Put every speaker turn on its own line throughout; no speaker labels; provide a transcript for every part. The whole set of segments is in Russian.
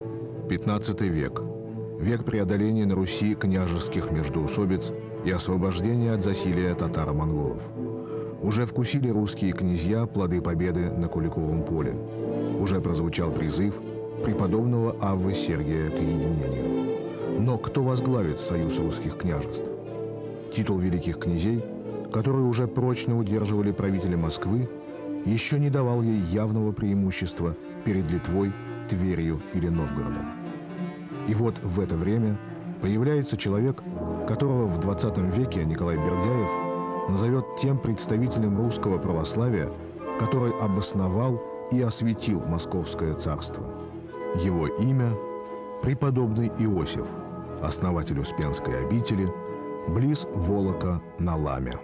XV век. Век преодоления на Руси княжеских междоусобиц и освобождения от засилия татаро-монголов. Уже вкусили русские князья плоды победы на Куликовом поле. Уже прозвучал призыв преподобного Аввы Сергия к единению. Но кто возглавит союз русских княжеств? Титул великих князей, которые уже прочно удерживали правителя Москвы, еще не давал ей явного преимущества перед Литвой, Тверью или Новгородом. И вот в это время появляется человек, которого в 20 веке Николай Бердяев назовет тем представителем русского православия, который обосновал и осветил Московское царство. Его имя – преподобный Иосиф, основатель Успенской обители, близ Волока на Ламе.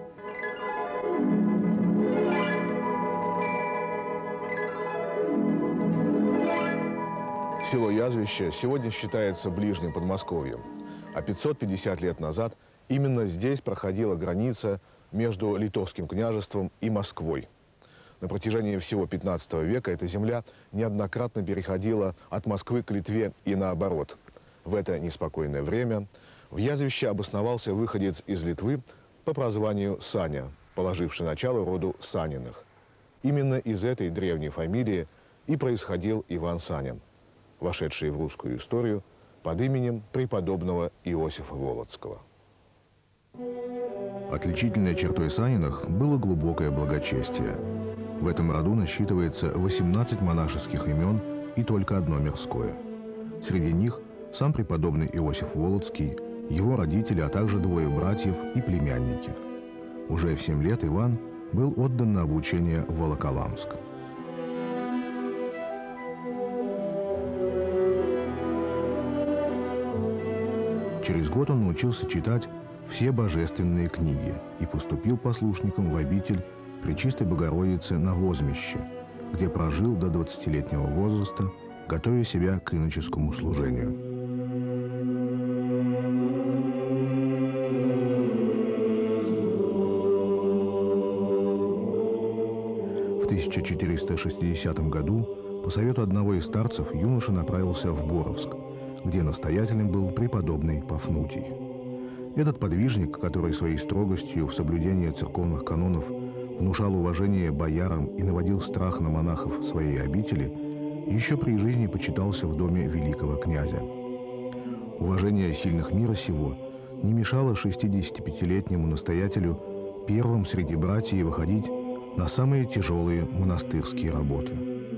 Село Язвище сегодня считается ближним Подмосковьем, а 550 лет назад именно здесь проходила граница между Литовским княжеством и Москвой. На протяжении всего 15 века эта земля неоднократно переходила от Москвы к Литве и наоборот. В это неспокойное время в Язвище обосновался выходец из Литвы по прозванию Саня, положивший начало роду Саниных. Именно из этой древней фамилии и происходил Иван Санин, вошедший в русскую историю под именем преподобного Иосифа Волоцкого. Отличительной чертой Саниных было глубокое благочестие. В этом роду насчитывается 18 монашеских имен и только одно мирское. Среди них сам преподобный Иосиф Волоцкий, его родители, а также двое братьев и племянники. Уже в 7 лет Иван был отдан на обучение в Волоколамск. Через год он научился читать все божественные книги и поступил послушником в обитель Пречистой Богородицы на Возмеще, где прожил до 20-летнего возраста, готовя себя к иноческому служению. В 1460 году по совету одного из старцев юноша направился в Боровск, где настоятелем был преподобный Пафнутий. Этот подвижник, который своей строгостью в соблюдении церковных канонов внушал уважение боярам и наводил страх на монахов своей обители, еще при жизни почитался в доме великого князя. Уважение сильных мира сего не мешало 65-летнему настоятелю первым среди братьев выходить на самые тяжелые монастырские работы.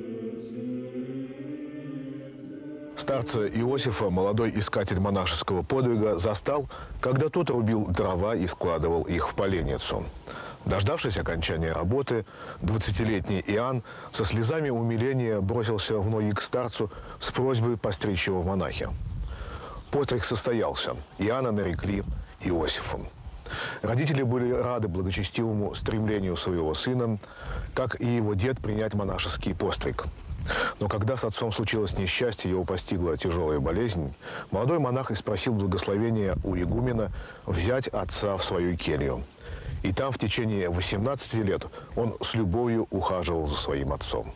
Старца Иосифа молодой искатель монашеского подвига застал, когда тот рубил дрова и складывал их в поленницу. Дождавшись окончания работы, 20-летний Иоанн со слезами умиления бросился в ноги к старцу с просьбой постричь его в монахи. Постриг состоялся. Иоанна нарекли Иосифом. Родители были рады благочестивому стремлению своего сына, как и его дед, принять монашеский постриг. Но когда с отцом случилось несчастье, его постигла тяжелая болезнь, молодой монах и спросил благословения у игумена взять отца в свою келью. И там в течение 18 лет он с любовью ухаживал за своим отцом.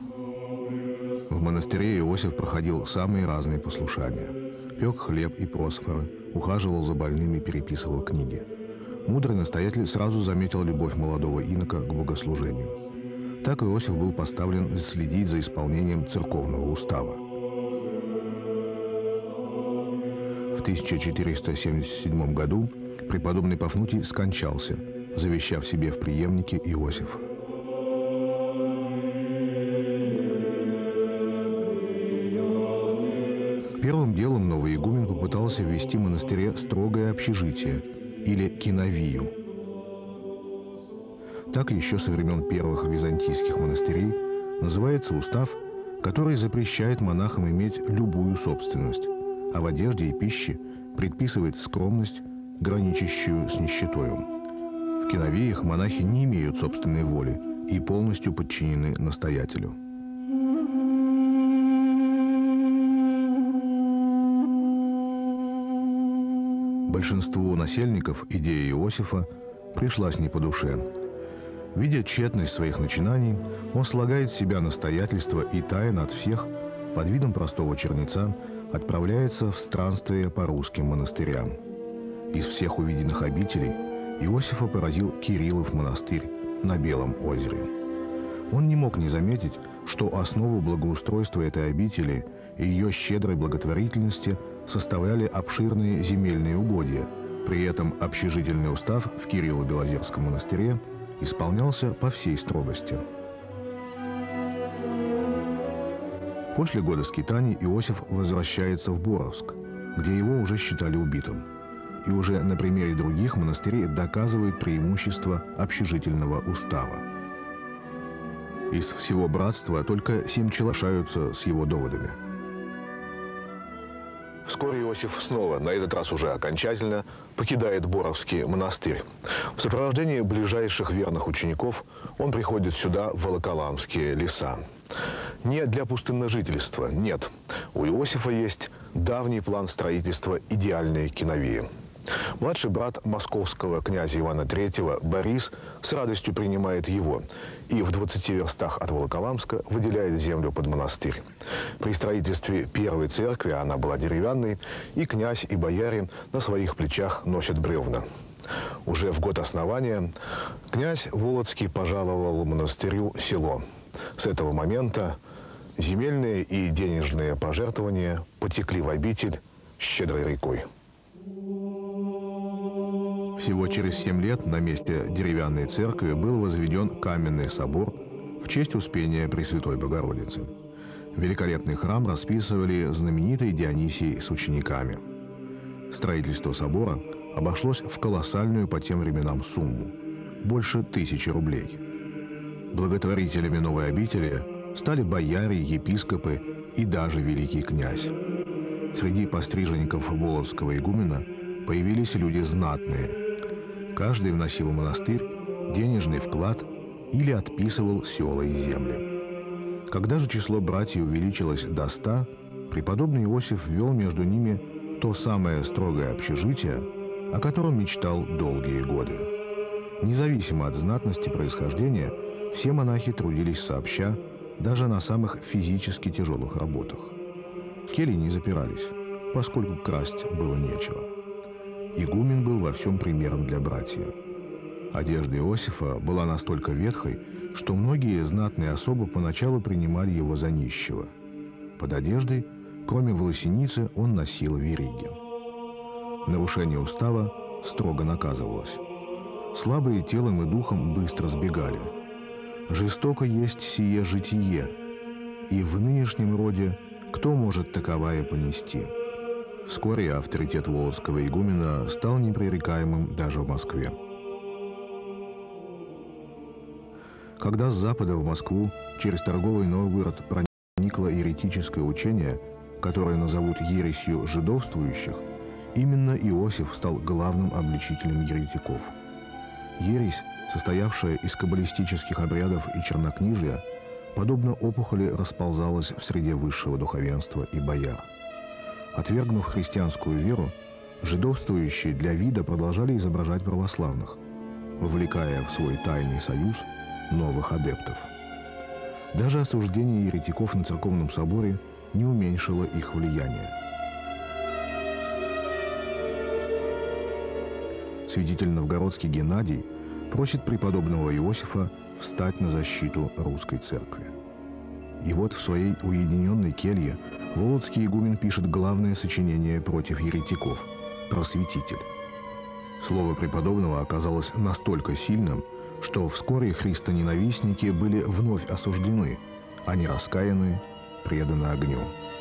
В монастыре Иосиф проходил самые разные послушания. Пек хлеб и просфоры, ухаживал за больными, переписывал книги. Мудрый настоятель сразу заметил любовь молодого инока к богослужению. Так Иосиф был поставлен следить за исполнением церковного устава. В 1477 году преподобный Пафнутий скончался, завещав себе в преемнике Иосифа. Первым делом новый игумен попытался ввести в монастыре строгое общежитие, или киновию. Так еще со времен первых византийских монастырей называется устав, который запрещает монахам иметь любую собственность, а в одежде и пище предписывает скромность, граничащую с нищетою. В киновиях монахи не имеют собственной воли и полностью подчинены настоятелю. Большинству насельников идея Иосифа пришлась не по душе. Видя тщетность своих начинаний, он слагает с себя настоятельство и тайн от всех, под видом простого чернеца отправляется в странствие по русским монастырям. Из всех увиденных обителей Иосифа поразил Кириллов монастырь на Белом озере. Он не мог не заметить, что основу благоустройства этой обители и ее щедрой благотворительности составляли обширные земельные угодья. При этом общежительный устав в Кирилло-Белозерском монастыре исполнялся по всей строгости. После года скитаний Иосиф возвращается в Боровск, где его уже считали убитым. И уже на примере других монастырей доказывает преимущество общежительного устава. Из всего братства только 7 человек соглашаются с его доводами. Вскоре Иосиф снова, на этот раз уже окончательно, покидает Боровский монастырь. В сопровождении ближайших верных учеников он приходит сюда, в Волоколамские леса. Не для пустынножительства, нет. У Иосифа есть давний план строительства идеальной Киновии. Младший брат московского князя Ивана III Борис с радостью принимает его и в 20 верстах от Волоколамска выделяет землю под монастырь. При строительстве первой церкви, она была деревянной, и князь, и бояре на своих плечах носят бревна. Уже в год основания князь Володский пожаловал монастырю село. С этого момента земельные и денежные пожертвования потекли в обитель щедрой рекой. Всего через 7 лет на месте деревянной церкви был возведен каменный собор в честь Успения Пресвятой Богородицы. Великолепный храм расписывали знаменитый Дионисий с учениками. Строительство собора обошлось в колоссальную по тем временам сумму – больше 1000 рублей. Благотворителями новой обители стали бояре, епископы и даже великий князь. Среди постриженников володского игумена появились люди знатные. Каждый вносил в монастырь денежный вклад или отписывал села и земли. Когда же число братьев увеличилось до 100, преподобный Иосиф ввел между ними то самое строгое общежитие, о котором мечтал долгие годы. Независимо от знатности происхождения, все монахи трудились сообща, даже на самых физически тяжелых работах. Кельи не запирались, поскольку красть было нечего. Игумен был во всем примером для братьев. Одежда Иосифа была настолько ветхой, что многие знатные особы поначалу принимали его за нищего. Под одеждой, кроме волосеницы, он носил вериги. Нарушение устава строго наказывалось. Слабые телом и духом быстро сбегали. Жестоко есть сие житие, и в нынешнем роде кто может таковое понести? Вскоре авторитет володского игумена стал непререкаемым даже в Москве. Когда с запада в Москву через торговый Новгород проникло еретическое учение, которое назовут ересью жидовствующих, именно Иосиф стал главным обличителем еретиков. Ересь, состоявшая из каббалистических обрядов и чернокнижия, подобно опухоли расползалась в среде высшего духовенства и бояр. Отвергнув христианскую веру, жидовствующие для вида продолжали изображать православных, вовлекая в свой тайный союз новых адептов. Даже осуждение еретиков на церковном соборе не уменьшило их влияние. Святитель новгородский Геннадий просит преподобного Иосифа встать на защиту русской церкви. И вот в своей уединенной келье володский игумен пишет главное сочинение против еретиков – «Просветитель». Слово преподобного оказалось настолько сильным, что вскоре христоненавистники были вновь осуждены, а нераскаянные преданы огню.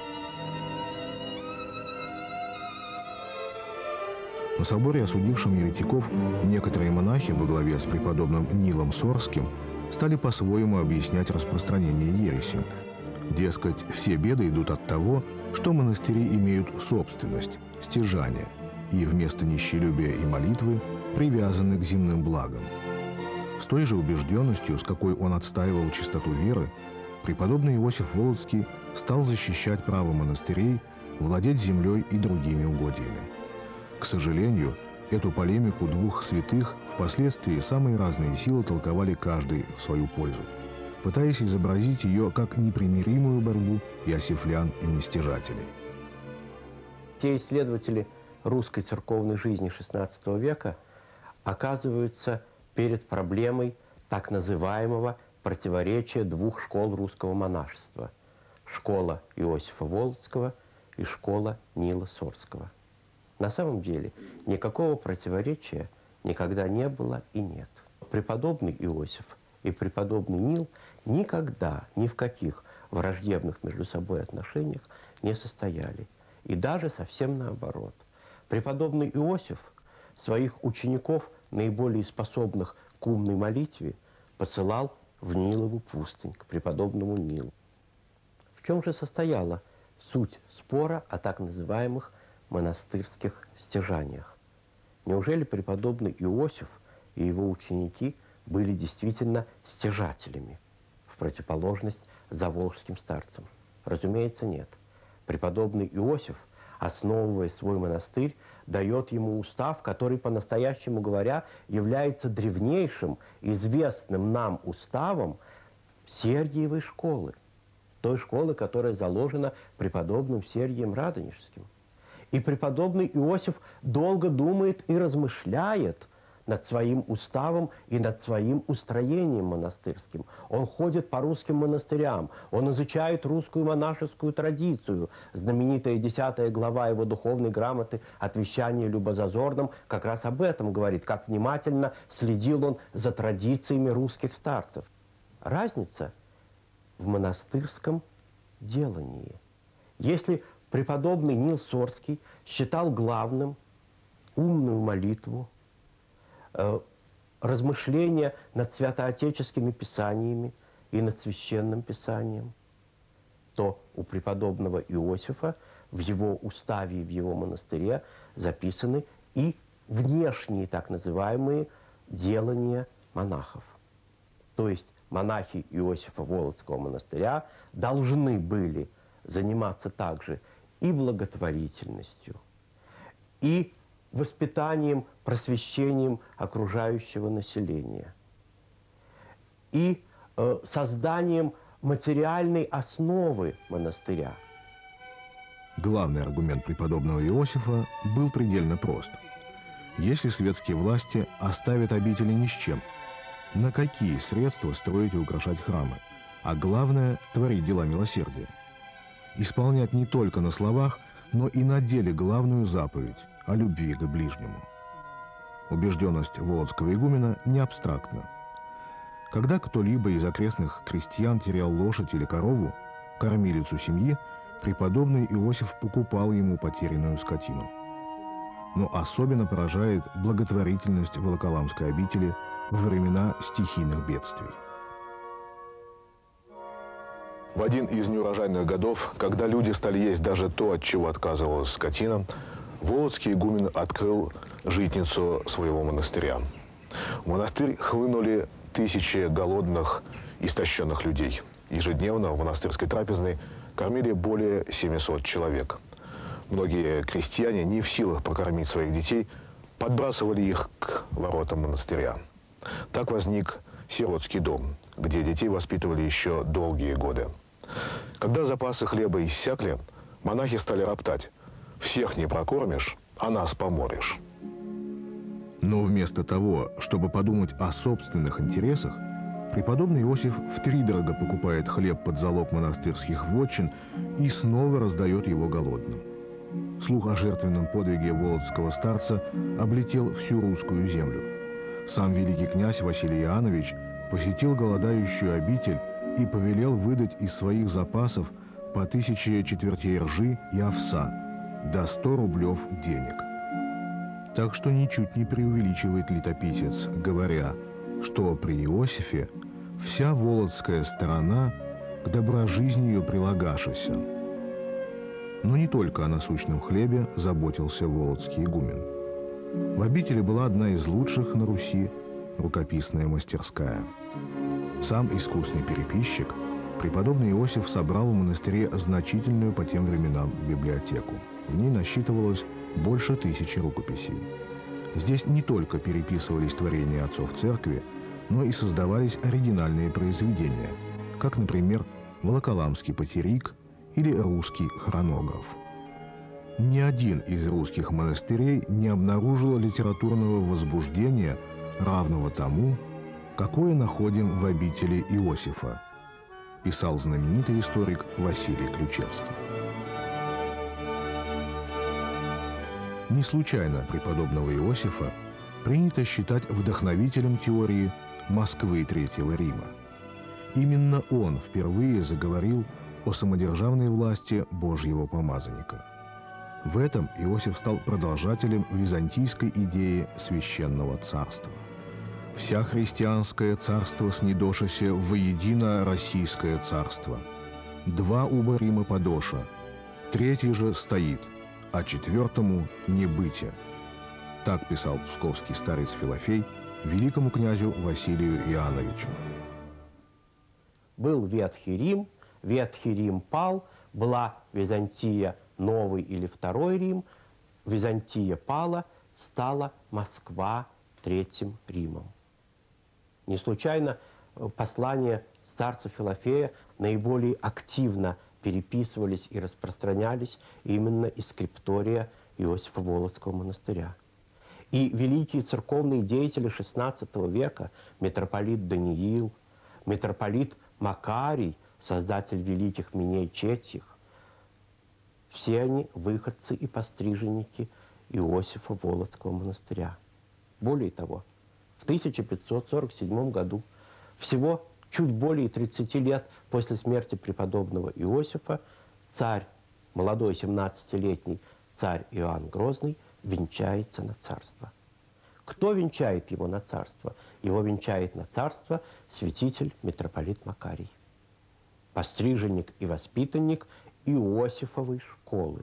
На соборе, осудившем еретиков, некоторые монахи во главе с преподобным Нилом Сорским стали по-своему объяснять распространение ереси. Дескать, все беды идут от того, что монастыри имеют собственность, стяжание, и вместо нищелюбия и молитвы привязаны к земным благам. С той же убежденностью, с какой он отстаивал чистоту веры, преподобный Иосиф Володский стал защищать право монастырей владеть землей и другими угодьями. К сожалению, эту полемику двух святых впоследствии самые разные силы толковали каждый в свою пользу. пытаясь изобразить ее как непримиримую борьбу иосифлян и нестяжателей.
Те исследователи русской церковной жизни XVI века оказываются перед проблемой так называемого противоречия двух школ русского монашества – школа Иосифа Волоцкого и школа Нила Сорского. На самом деле никакого противоречия никогда не было и нет. Преподобный Иосиф и преподобный Нил никогда ни в каких враждебных между собой отношениях не состояли. И даже совсем наоборот. Преподобный Иосиф своих учеников, наиболее способных к умной молитве, посылал в Нилову пустынь, к преподобному Нилу. В чем же состояла суть спора о так называемых монастырских стяжаниях? Неужели преподобный Иосиф и его ученики были действительно стяжателями, в противоположность заволжским старцам? Разумеется, нет. Преподобный Иосиф, основывая свой монастырь, дает ему устав, который, по-настоящему говоря, является древнейшим, известным нам уставом Сергиевой школы, той школы, которая заложена преподобным Сергием Радонежским. И преподобный Иосиф долго думает и размышляет над своим уставом и над своим устроением монастырским. Он ходит по русским монастырям, он изучает русскую монашескую традицию. Знаменитая 10 глава его духовной грамоты «От вещания любозазорным» как раз об этом говорит, как внимательно следил он за традициями русских старцев. Разница в монастырском делании. Если преподобный Нил Сорский считал главным умную молитву, размышления над святоотеческими писаниями и над священным писанием, то у преподобного Иосифа в его уставе и в его монастыре записаны и внешние так называемые делания монахов. То есть монахи Иосифа Волоцкого монастыря должны были заниматься также и благотворительностью, и воспитанием, просвещением окружающего населения, и созданием материальной основы монастыря.
Главный аргумент преподобного Иосифа был предельно прост. Если светские власти оставят обители ни с чем, на какие средства строить и украшать храмы, а главное – творить дела милосердия? Исполнять не только на словах, но и на деле главную заповедь о любви к ближнему. Убежденность волоцкого игумена не абстрактна. Когда кто-либо из окрестных крестьян терял лошадь или корову, кормилицу семьи, преподобный Иосиф покупал ему потерянную скотину. Но особенно поражает благотворительность Волоколамской обители во времена стихийных бедствий. В один из неурожайных годов, когда люди стали есть даже то, от чего отказывалась скотина, волоцкий игумен открыл житницу своего монастыря. В монастырь хлынули тысячи голодных, истощенных людей. Ежедневно в монастырской трапезной кормили более 700 человек. Многие крестьяне, не в силах прокормить своих детей, подбрасывали их к воротам монастыря. Так возник сиротский дом, где детей воспитывали еще долгие годы. Когда запасы хлеба иссякли, монахи стали роптать: «Всех не прокормишь, а нас поморишь». Но вместо того, чтобы подумать о собственных интересах, преподобный Иосиф втридорого покупает хлеб под залог монастырских вотчин и снова раздает его голодным. Слух о жертвенном подвиге волоцкого старца облетел всю русскую землю. Сам великий князь Василий Иоаннович посетил голодающую обитель и повелел выдать из своих запасов по 1000 четвертей ржи и овса, до 100 рублев денег. Так что ничуть не преувеличивает летописец, говоря, что при Иосифе вся волоцкая сторона к доброжизнию прилагашася. Но не только о насущном хлебе заботился волоцкий игумен. В обители была одна из лучших на Руси рукописная мастерская. Сам искусный переписчик, преподобный Иосиф собрал в монастыре значительную по тем временам библиотеку. В ней насчитывалось больше 1000 рукописей. Здесь не только переписывались творения отцов церкви, но и создавались оригинальные произведения, как, например, Волоколамский патерик или русский хронограф. Ни один из русских монастырей не обнаружил литературного возбуждения, равного тому, какое находим в обители Иосифа, писал знаменитый историк Василий Ключевский. Не случайно преподобного Иосифа принято считать вдохновителем теории Москвы Третьего Рима. Именно он впервые заговорил о самодержавной власти Божьего помазанника. В этом Иосиф стал продолжателем византийской идеи священного царства. «Вся христианское царство снидошася воедино российское царство. Два уба Рима подоша, третий же стоит, а четвертому не бытие». Так писал псковский старец Филофей великому князю Василию Иоанновичу.
Был Ветхий Рим пал, была Византия, Новый или Второй Рим, Византия пала, стала Москва Третьим Римом. Не случайно послания старца Филофея наиболее активно переписывались и распространялись именно из скриптория Иосифа Волоцкого монастыря. И великие церковные деятели XVI века, митрополит Даниил, митрополит Макарий, создатель великих Миней Четьих, все они выходцы и постриженники Иосифа Волоцкого монастыря. Более того, в 1547 году, всего чуть более 30 лет после смерти преподобного Иосифа, царь, молодой 17-летний царь Иоанн Грозный, венчается на царство. Кто венчает его на царство? Его венчает на царство святитель митрополит Макарий, постриженник и воспитанник Иосифовой школы.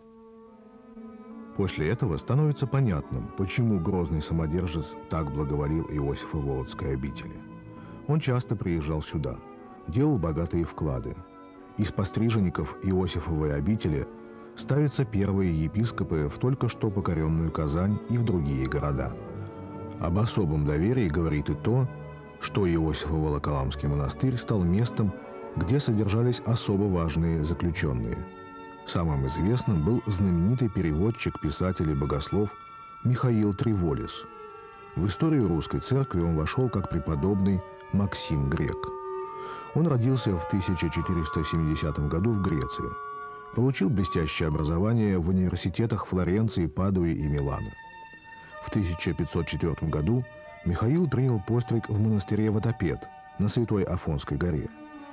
После этого становится понятным, почему грозный самодержец так благоволил Иосифа Волоцкой обители. Он часто приезжал сюда, делал богатые вклады. Из постриженников Иосифовой обители ставятся первые епископы в только что покоренную Казань и в другие города. Об особом доверии говорит и то, что Иосифово-Волоколамский монастырь стал местом, где содержались особо важные заключенные. Самым известным был знаменитый переводчик, писатель и богослов Михаил Триволис. В историю русской церкви он вошел как преподобный Максим Грек. Он родился в 1470 году в Греции. Получил блестящее образование в университетах Флоренции, Падуи и Милана. В 1504 году Михаил принял постриг в монастыре Ватопед на Святой Афонской горе.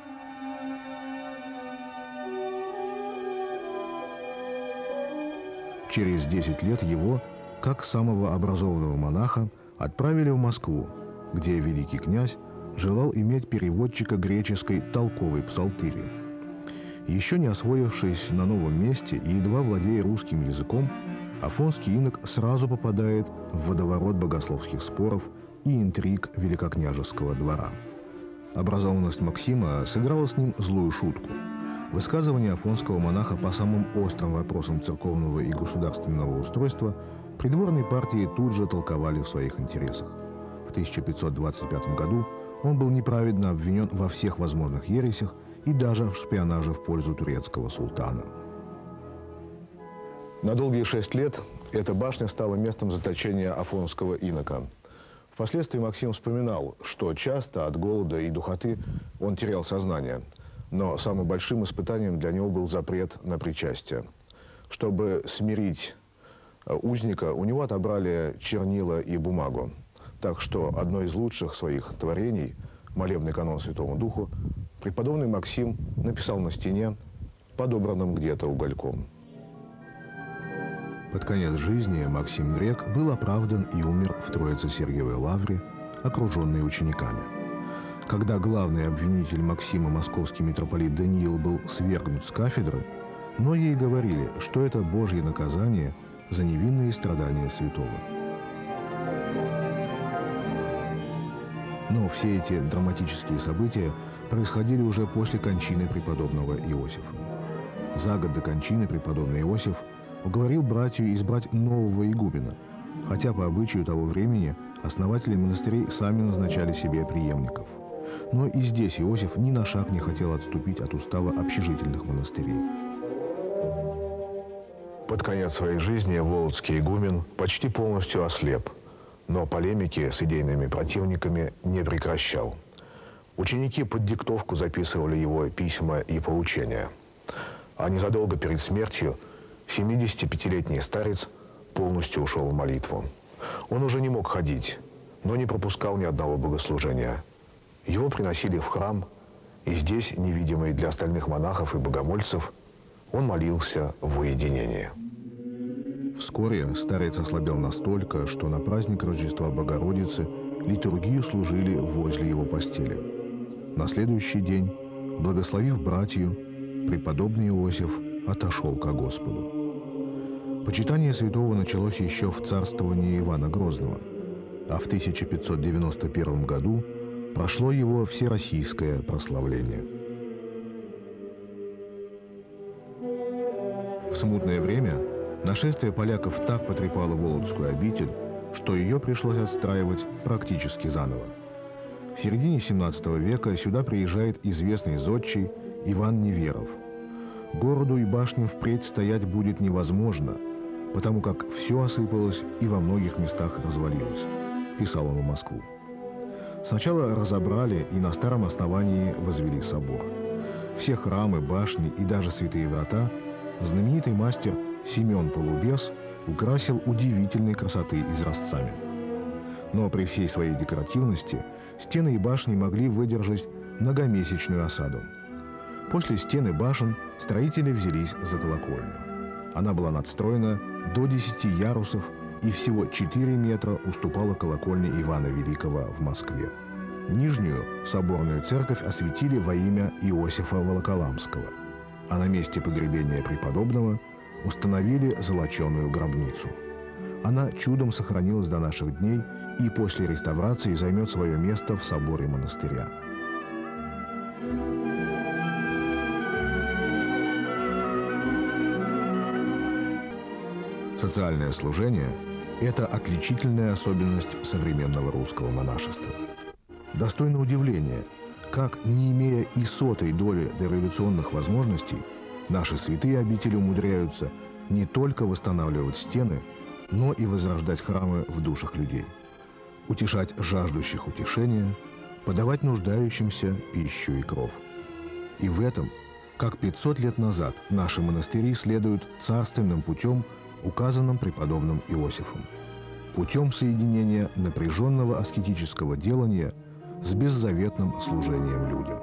Через 10 лет его, как самого образованного монаха, отправили в Москву, где великий князь желал иметь переводчика греческой толковой псалтыри. Еще не освоившись на новом месте и едва владея русским языком, афонский инок сразу попадает в водоворот богословских споров и интриг великокняжеского двора. Образованность Максима сыграла с ним злую шутку. Высказывания афонского монаха по самым острым вопросам церковного и государственного устройства придворные партии тут же толковали в своих интересах. В 1525 году он был неправедно обвинен во всех возможных ересях и даже в шпионаже в пользу турецкого султана. На долгие 6 лет эта башня стала местом заточения афонского инока. Впоследствии Максим вспоминал, что часто от голода и духоты он терял сознание. Но самым большим испытанием для него был запрет на причастие. Чтобы смирить узника, у него отобрали чернила и бумагу. Так что одно из лучших своих творений, молебный канон Святому Духу, преподобный Максим написал на стене, подобранном где-то угольком. Под конец жизни Максим Грек был оправдан и умер в Троице-Сергиевой лавре, окруженный учениками. Когда главный обвинитель Максима, московский митрополит Даниил, был свергнут с кафедры, многие говорили, что это Божье наказание за невинные страдания святого. Но все эти драматические события происходили уже после кончины преподобного Иосифа. За год до кончины преподобный Иосиф уговорил братью избрать нового игумена, хотя по обычаю того времени основатели монастырей сами назначали себе преемников. Но и здесь Иосиф ни на шаг не хотел отступить от устава общежительных монастырей. Под конец своей жизни володский игумен почти полностью ослеп, но полемики с идейными противниками не прекращал. Ученики под диктовку записывали его письма и поучения. А незадолго перед смертью 75-летний старец полностью ушел в молитву. Он уже не мог ходить, но не пропускал ни одного богослужения. Его приносили в храм, и здесь, невидимый для остальных монахов и богомольцев, он молился в уединении. Вскоре старец ослабел настолько, что на праздник Рождества Богородицы литургию служили возле его постели. На следующий день, благословив братью, преподобный Иосиф отошел ко Господу. Почитание святого началось еще в царствовании Ивана Грозного, а в 1591 году прошло его всероссийское прославление. В смутное время нашествие поляков так потрепало Володскую обитель, что ее пришлось отстраивать практически заново. В середине XVII века сюда приезжает известный зодчий Иван Неверов. Городу и башню впредь стоять будет невозможно, потому как все осыпалось и во многих местах развалилось, писал он в Москву. Сначала разобрали и на старом основании возвели собор. Все храмы, башни и даже святые врата знаменитый мастер Семен Полубес украсил удивительной красоты изразцами. Но при всей своей декоративности стены и башни могли выдержать многомесячную осаду. После стен и башен строители взялись за колокольню. Она была надстроена до 10 ярусов и всего 4 метра уступала колокольне Ивана Великого в Москве. Нижнюю соборную церковь осветили во имя Иосифа Волоколамского, а на месте погребения преподобного установили золоченую гробницу. Она чудом сохранилась до наших дней и после реставрации займет свое место в соборе монастыря. Социальное служение – это отличительная особенность современного русского монашества. Достойно удивления, как, не имея и сотой доли дореволюционных возможностей, наши святые обители умудряются не только восстанавливать стены, но и возрождать храмы в душах людей, утешать жаждущих утешения, подавать нуждающимся пищу и кров. И в этом, как 500 лет назад, наши монастыри следуют царственным путем, указанным преподобным Иосифом, путем соединения напряженного аскетического делания с беззаветным служением людям.